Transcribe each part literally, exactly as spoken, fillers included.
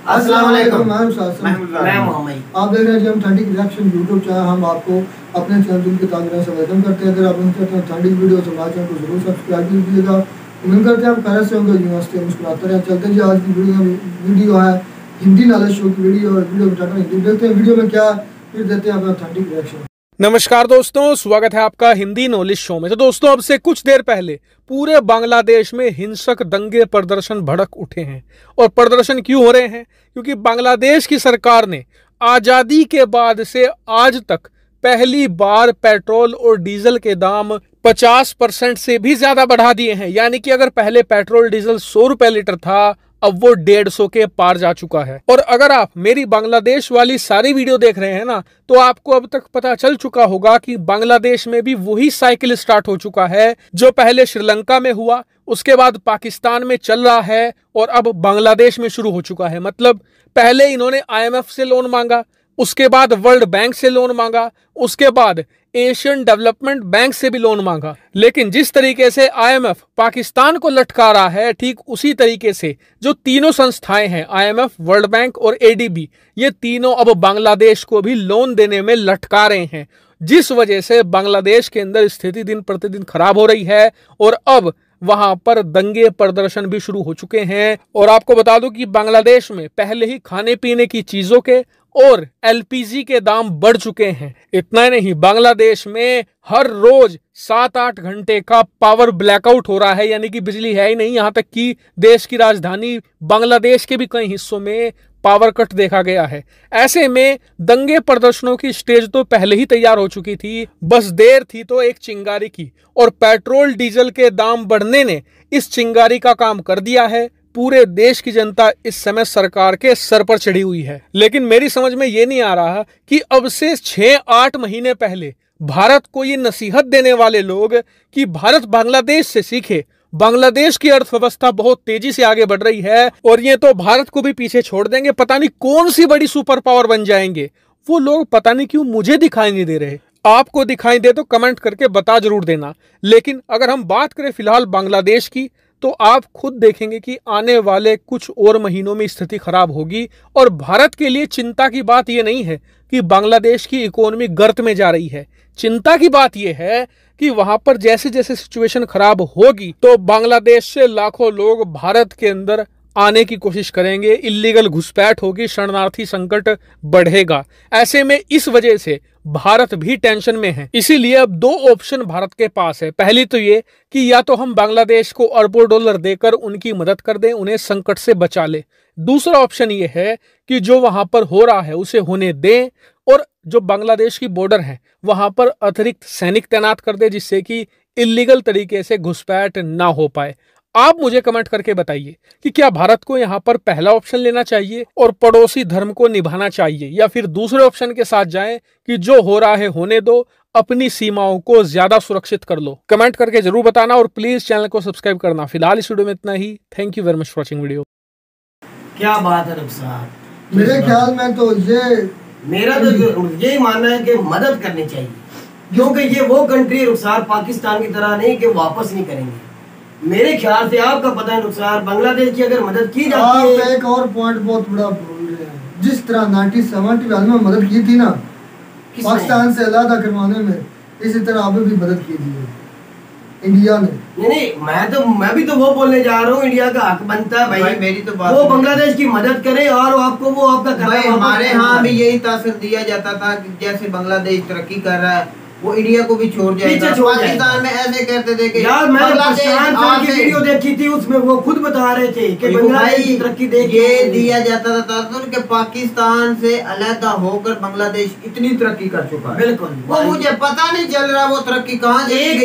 अस्सलाम वालेकुम। मैं मोहम्मद। आप देख रहे हैं हम थर्टी रिएक्शन यूट्यूब चैनल। हम आपको अपने चैनल के ताकि से वेलकम करते हैं। अगर आप चाहते हैं थर्टी वीडियो तो हमारे चैनल को जरूर सब्सक्राइब कीजिएगा। उम्मीद करते हैं आप खैर से होंगे, यूनिवर्सिटी मुस्कुराते रहे। चलते हैं जी, आज की वीडियो वीडियो है हिंदी नॉलेज शो की वीडियो। वीडियो बताकर हिंदी देखते हैं वीडियो में क्या, फिर देते हैं अपना थर्टी रिएक्शन। नमस्कार दोस्तों, स्वागत है आपका हिंदी नॉलेज शो में। तो दोस्तों, अब से कुछ देर पहले पूरे बांग्लादेश में हिंसक दंगे प्रदर्शन भड़क उठे हैं। और प्रदर्शन क्यों हो रहे हैं? क्योंकि बांग्लादेश की सरकार ने आजादी के बाद से आज तक पहली बार पेट्रोल और डीजल के दाम पचास परसेंट से भी ज्यादा बढ़ा दिए हैं। यानी कि अगर पहले पेट्रोल डीजल सौ रुपए लीटर था, अब वो डेढ़ सौ के पार जा चुका है। और अगर आप मेरी बांग्लादेश वाली सारी वीडियो देख रहे हैं ना, तो आपको अब तक पता चल चुका होगा कि बांग्लादेश में भी वही साइकिल स्टार्ट हो चुका है जो पहले श्रीलंका में हुआ, उसके बाद पाकिस्तान में चल रहा है और अब बांग्लादेश में शुरू हो चुका है। मतलब पहले इन्होंने आई एम एफ से लोन मांगा, उसके बाद वर्ल्ड बैंक से लोन मांगा, उसके बाद एशियन डेवलपमेंट बैंक से भी लोन मांगा। लेकिन जिस तरीके से आई एम एफ पाकिस्तान को लटका रहा है, ठीक उसी तरीके से जो तीनों संस्थाएं हैं, I M F, world bank और ए डी बी, ये तीनों अब बांग्लादेश को भी लोन देने में लटका रहे हैं। जिस वजह से बांग्लादेश के अंदर स्थिति दिन प्रतिदिन खराब हो रही है और अब वहां पर दंगे प्रदर्शन भी शुरू हो चुके हैं। और आपको बता दूं कि बांग्लादेश में पहले ही खाने पीने की चीजों के और एल पी जी के दाम बढ़ चुके हैं। इतना ही नहीं, बांग्लादेश में हर रोज सात आठ घंटे का पावर ब्लैकआउट हो रहा है, यानी कि बिजली है ही नहीं। यहां तक कि देश की राजधानी बांग्लादेश के भी कई हिस्सों में पावर कट देखा गया है। ऐसे में दंगे प्रदर्शनों की स्टेज तो पहले ही तैयार हो चुकी थी, बस देर थी तो एक चिंगारी की। और पेट्रोल डीजल के दाम बढ़ने ने इस चिंगारी का काम कर दिया है। पूरे देश की जनता इस समय सरकार के सर पर चढ़ी हुई है। लेकिन मेरी समझ में ये नहीं आ रहा कि अब से छह आठ महीने पहले भारत को ये नसीहत देने वाले लोग कि भारत बांग्लादेश से सीखे, बांग्लादेश की अर्थव्यवस्था बहुत तेजी से आगे बढ़ रही है और ये तो भारत को भी पीछे छोड़ देंगे, पता नहीं कौन सी बड़ी सुपर पावर बन जाएंगे। वो लोग पता नहीं क्यों मुझे दिखाई नहीं दे रहे। आपको दिखाई दे तो कमेंट करके बता जरूर देना। लेकिन अगर हम बात करें फिलहाल बांग्लादेश की, तो आप खुद देखेंगे कि आने वाले कुछ और महीनों में स्थिति खराब होगी। और भारत के लिए चिंता की बात यह नहीं है कि बांग्लादेश की इकोनॉमी गर्त में जा रही है। चिंता की बात यह है कि वहां पर जैसे जैसे सिचुएशन खराब होगी तो बांग्लादेश से लाखों लोग भारत के अंदर आने की कोशिश करेंगे, इल्लीगल घुसपैठ होगी, शरणार्थी संकट बढ़ेगा। ऐसे में इस वजह से भारत भी टेंशन में है। इसीलिए अब दो ऑप्शन भारत के पास है। पहली तो ये कि या तो हम बांग्लादेश को अरबों डॉलर देकर उनकी मदद कर दें, उन्हें संकट से बचा ले। दूसरा ऑप्शन ये है कि जो वहां पर हो रहा है उसे होने दें और जो बांग्लादेश की बॉर्डर है वहां पर अतिरिक्त सैनिक तैनात कर दे, जिससे कि इल्लीगल तरीके से घुसपैठ ना हो पाए। आप मुझे कमेंट करके बताइए कि क्या भारत को यहाँ पर पहला ऑप्शन लेना चाहिए और पड़ोसी धर्म को निभाना चाहिए, या फिर दूसरे ऑप्शन के साथ जाएं कि जो हो रहा है होने दो, अपनी सीमाओं को ज्यादा सुरक्षित कर लो। कमेंट करके जरूर बताना और प्लीज चैनल को सब्सक्राइब करना। फिलहाल इस वीडियो में इतना ही। Thank you very much for watching video. क्या बात है रुखसार, मेरे ख्याल में तो ये मेरा तो यही मानना है कि मदद करनी चाहिए, क्योंकि ये वो कंट्री रुखसार पाकिस्तान की तरह नहीं कि वापस नहीं करेंगे। मेरे ख्याल से आपका पता है नुकसान, बांग्लादेश की अगर मदद की जाती है। आप एक और पॉइंट बहुत बड़ा भूल रहे हैं। जिस तरह नाइनटीन सेवेंटी में मदद की थी ना पाकिस्तान से अलग करवाने में, इसी तरह अभी भी मदद की थी इंडिया ने। नहीं नहीं, मैं तो मैं भी तो वो बोलने जा रहा हूँ, इंडिया का हक बनता है भाई, भाई मेरी तो बात, वो बांग्लादेश की मदद करे और आपको वो आपका भाई, हमारे यहाँ भी यही तासर दिया जाता था कि जैसे बांग्लादेश तरक्की कर रहा है वो इंडिया को भी छोड़ जाएगा। पाकिस्तान में ऐसे कहते थे कि यार मैंने प्रशांत सर की वीडियो देखी थी, उसमें वो खुद बता रहे थे कि बांग्लादेश की तरक्की देख ये दिया जाता था तासर कि पाकिस्तान से अलग होकर बांग्लादेश इतनी तरक्की कर चुका है। बिल्कुल, वो मुझे पता नहीं चल रहा वो तरक्की कहाँ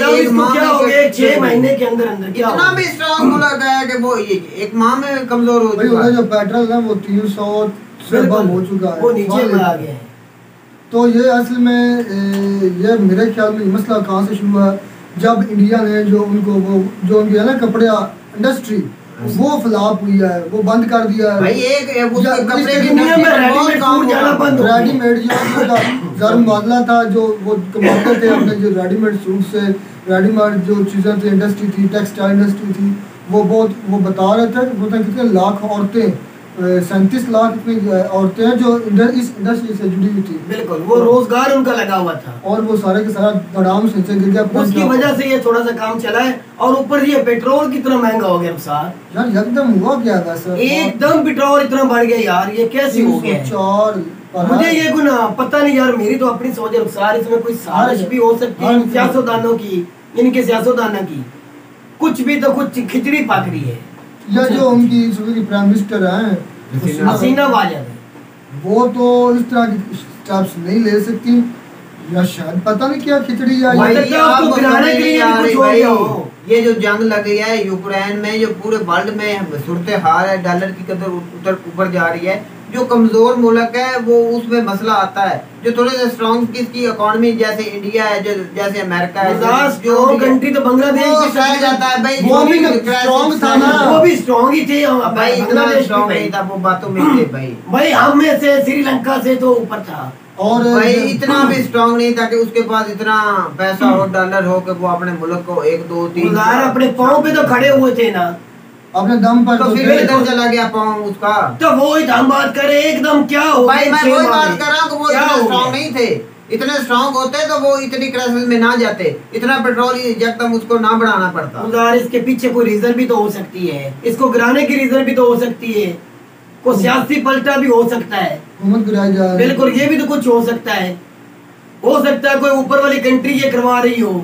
जाएगी। छह महीने के अंदर अंदर इतना भी स्ट्रॉन्ग बोला गया कि वो एक माह में कमजोर हो चुका है। जो पेट्रोल है वो तीन सौ से कम हो चुका है, वो नीचे आ गया है। तो ये असल में ये मेरे ख्याल में मसला कहाँ से शुरू हुआ, जब इंडिया ने जो उनको वो जो उनकी है ना कपड़े इंडस्ट्री वो फ्लॉप हुई है, वो बंद कर दिया है भाई। एक कपड़े की दुनिया में रेडीमेड सूट जाना बंद हो गया। रेडीमेड जो जर मुबादला था जो वो कमाते थे अपने जो रेडीमेड सूट से, रेडीमेड जो चीज़ें थी, इंडस्ट्री थी, टेक्सटाइल इंडस्ट्री थी, वो बहुत वो बता रहे थे कि कितने लाख औरतें सैंतीस लाख इतनी औरतें हैं जो इंडर, इस इंडस्ट्री से जुड़ी हुई थी। बिल्कुल, वो रोजगार उनका लगा हुआ था और वो सारे के सारा धड़ाम से नीचे गिर गया। उसकी वजह से ये थोड़ा सा काम चला है। और ऊपर ये पेट्रोल कितना महंगा हो गया साहब यार, एकदम हुआ क्या वैसा, एकदम पेट्रोल इतना बढ़ गया यार, ये कैसे हो गया? चार मुझे ये गुना पता नहीं यार, मेरी तो अपनी सोच अनुसार इसमें कोई साजिश भी हो सकती है सियासतदानों की, इनके सियासतदानों की, कुछ भी तो कुछ खिचड़ी पक रही है। या जो उनकी सूबे की प्राइम मिनिस्टर हैं हसीना वाजद, वो तो इस तरह की स्टेप्स नहीं ले सकती, या शायद पता नहीं क्या खिचड़ी या ये जो जंग लग गया है यूक्रेन में, जो पूरे वर्ल्ड में सूरत हाल है, डॉलर की कदर उतर ऊपर जा रही है, जो कमजोर मुल्क है वो उसमें मसला आता है। जो थोड़े से स्ट्रॉन्ग किसकी इकोनॉमी जैसे इंडिया है, जो जैसे अमेरिका है, जो कंट्री तो बांग्लादेश सह जाता है भाई, वो भी स्ट्रॉन्ग था ना, वो भी स्ट्रॉन्ग ही थे भाई, इतना स्ट्रॉन्ग नहीं था वो बातों में थे भाई भाई हम में से श्रीलंका से तो ऊपर था, और भाई इतना भी स्ट्रॉन्ग नहीं था कि उसके पास इतना पैसा हो, डॉलर हो कि वो अपने मुल्क को एक दो तीन अपने पाँव पे तो खड़े हुए थे ना, अपने दम पर, तो फिर इधर चला गया पाँव उसका, तो वो ही हम बात करे एकदम क्या हो भाई, मैं वही बात कर रहा हूँ, वो इतने स्ट्रॉन्ग नहीं थे, इतने स्ट्रॉन्ग होते तो वो इतनी क्राइसिस में ना जाते, इतना पेट्रोल एकदम उसको ना बढ़ाना पड़ता। इसके पीछे कोई रीजन भी तो हो सकती है, इसको गिराने की रीजन भी तो हो सकती है, कोई सियासी पलटा भी हो सकता है, बिल्कुल ये भी तो कुछ हो सकता है, हो सकता है कोई ऊपर वाली कंट्री ये करवा रही हो,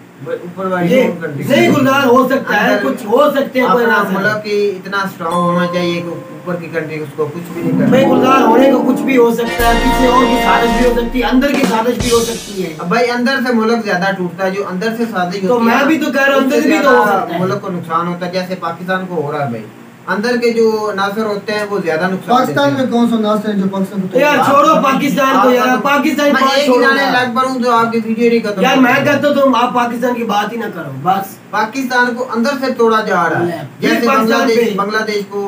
ऊपर वाली नहीं गुलजार हो सकता है, कुछ हो सकते हैं, मतलब कि इतना स्ट्रॉन्ग होना चाहिए कि ऊपर की कंट्री उसको कुछ भी नहीं कर, भाई गुलजार होने को कुछ भी हो सकता है, पीछे और की साजिश भी हो सकती है, अंदर की साजिश भी हो सकती है। भाई अंदर से मुल्क ज्यादा टूटता है, जो अंदर से साजिश होती है, तो मैं भी तो कह रहा हूँ अंदर भी तो हो सकता है, मुल्क को नुकसान होता है, जैसे पाकिस्तान को हो रहा है भाई, अंदर के जो नासर होते हैं वो ज्यादा नुकसान पाकिस्तान में कौन सा नासर है जो पाकिस्तान को, यार छोड़ो पाकिस्तान को यार, पाकिस्तान मैं एक जाने लग पड़ूं तो आपकी वीडियो नहीं खत्म यार, मैं कहता हूं तुम आप पाकिस्तान की बात ही ना करो, बस पाकिस्तान को अंदर से तोड़ा जा रहा है, जैसे बांग्लादेश बांग्लादेश को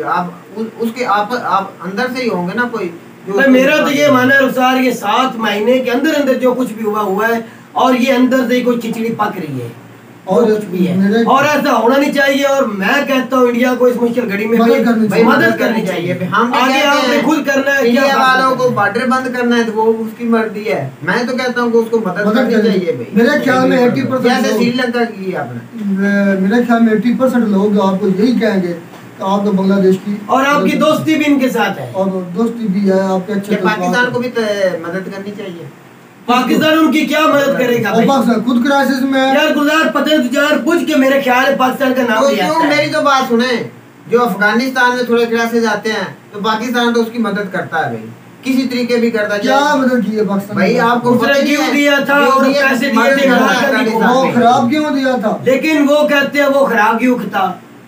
आप उसके आप आप अंदर से ही होंगे ना कोई, मेरा तो ये मानना है रुखसार, ये सात महीने के अंदर अंदर जो कुछ भी हुआ हुआ है, और ये अंदर से कोई खिचड़ी पक रही है, और कुछ भी है, और ऐसा होना नहीं चाहिए, और मैं कहता हूँ इंडिया को इस मुश्किल घड़ी में मदद करनी चाहिए, हम आगे आपने खुद करना है, इंडिया वालों को बॉर्डर बंद करना है तो वो उसकी मर्जी है, मैं तो कहता हूँ उसको मदद करनी चाहिए। मेरे ख्याल में अस्सी परसेंट जैसे श्रीलंका की आपने, मेरे ख्याल में अस्सी परसेंट लोग आपको यही कहेंगे कि आप तो बांग्लादेश की, और आपकी दोस्ती भी इनके साथ है, और दोस्ती भी है आपके अच्छे, पाकिस्तान को भी मदद करनी चाहिए, पाकिस्तान उनकी क्या मदद करेगा भाई? पाकिस्तान खुद क्राइसिस में है यार गुलजार, पता तुझार पूछ के मेरे ख्याल है पाकिस्तान का नाम लिया है। मेरी तो बात सुने, जो अफगानिस्तान में थोड़े क्राइसिस आते हैं तो पाकिस्तान तो उसकी मदद करता है भाई, किसी तरीके भी करता है। क्या मदद की है पाकिस्तान भाई? आपको क्यों दिया था और पैसे दिए थे, वो खराब क्यों दिया था? लेकिन वो कहते हैं वो खराब क्यों था,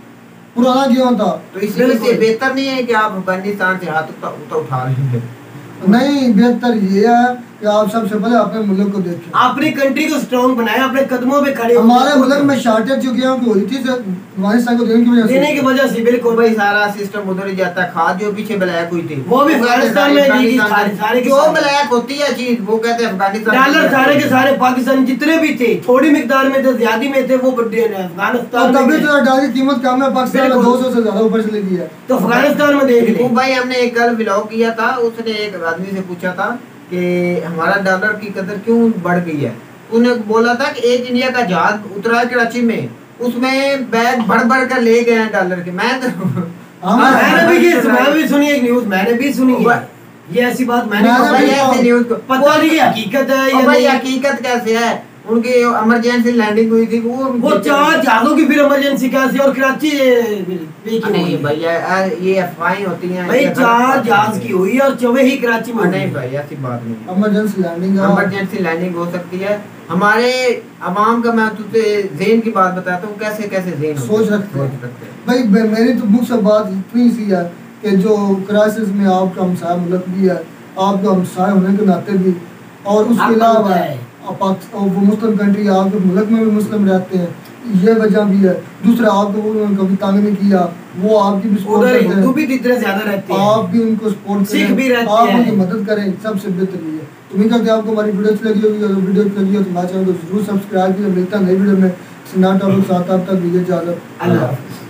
पुराना क्यों था? तो इसलिए बेहतर नहीं है कि आप अफगानिस्तान से हाथ उठा लेंगे? नहीं, बेहतर ये है कि आप सबसे पहले अपने मुल्क को देखें, अपनी कंट्री को स्ट्रॉन्ग बनाए, अपने कदमों पे खड़े। हमारे मुल्क में शॉर्टेज जो क्या हुई थी अफगानिस्तान को देने की वजह से देने की वजह से बिल्कुल भाई सारा सिस्टम उधर ही जाता है। खाद जो पीछे ब्लैक हुई थी वो भी अफगानिस्तान में दी गई, सारे जो ब्लैक होती है चीज वो कहते हैं अफगानिस्तान। डॉलर सारे के सारे पाकिस्तान जितने भी थे थोड़ी मिकदार में थे, ज्यादा में थे, वो अफगानिस्तान। तभी तो डॉलर की कीमत कम है, पाकिस्तान में दो सौ से ज्यादा ऊपर चली गई है, तो अफगानिस्तान में देख लो भाई। हमने एक कल व्लॉग किया था, उसने एक आदमी से पूछा था कि हमारा डॉलर की कदर क्यों बढ़ गई है। उन्हें बोला था कि एक इंडिया का जहाज उतरा कराची में, उसमें बैग भर भर कर ले गए हैं डॉलर के। मैं तो मैंने भी ये मैं भी सुनी एक न्यूज, मैंने भी सुनी है ये ऐसी बात, मैंने ऐसी न्यूज को पता नहीं है हकीकत है या नहीं। हकीकत कैसे है? उनकी इमरजेंसी लैंडिंग हुई थी, वो वो चार जहाजों की फिर इमरजेंसी कैसे, और कराची नहीं भैया ये अफवाहें होती हैं भाई। चार जहाज की हुई और चौबे ही कराची में। नहीं भाई ऐसी बात नहीं, इमरजेंसी लैंडिंग इमरजेंसी लैंडिंग हो सकती है। हमारे अवाम का मैं तुझे ज़हन की बात बताता हूँ, कैसे कैसे ज़हन सोच रखते हैं भाई। मेरी तो मुझ से बात इतनी सी है कि जो क्राइसिस में आपका हमसाया मुल्क भी है, आपका हमसाया होने के नाते भी, और उसके अलावा वो मुस्लिम कंट्री आपके मुल्क में भी मुस्लिम रहते हैं, ये वजह भी है। दूसरा आपको कभी तंग नहीं किया, वो आपकी भी सपोर्ट करते हैं, भी इतने ज्यादा रहते हैं, आप भी उनको सपोर्ट करें, आप उनकी मदद करें, सबसे बेहतर ये है। उम्मीद करते हैं आपको हमारी वीडियो अच्छी लगी होगी। अगर वीडियो अच्छी लगी हो तो हमारे चैनल को जरूर सब्सक्राइब कीजिए। मिलता है नई वीडियो में, नया टॉपिक साथ, तब तक दीजिए इजाज़त। अल्लाह हाफ़िज़।